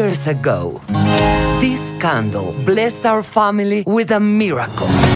years ago. This candle blessed our family with a miracle.